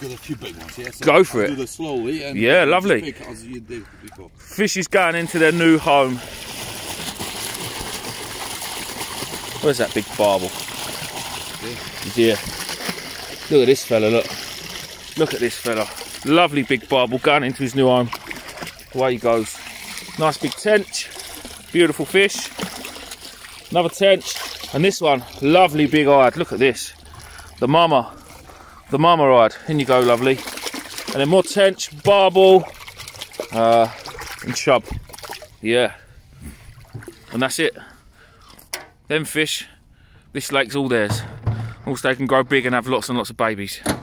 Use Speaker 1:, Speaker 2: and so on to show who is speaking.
Speaker 1: got a few big ones, yeah? So
Speaker 2: Go for it.
Speaker 1: Do this slowly. And
Speaker 2: yeah, lovely.
Speaker 1: pick as you did before.
Speaker 2: Fish is going into their new home. Where's that big barbel? Yeah. Look at this fella, look. Look at this fella. Lovely big barbel going into his new home. Away he goes. Nice big tench. Beautiful fish. Another tench. And this one, lovely big eyed. Look at this. The mama eyed. In you go, lovely. And then more tench, barbel, and chub. Yeah. And that's it. Them fish, this lake's all theirs. Also, they can grow big and have lots and lots of babies.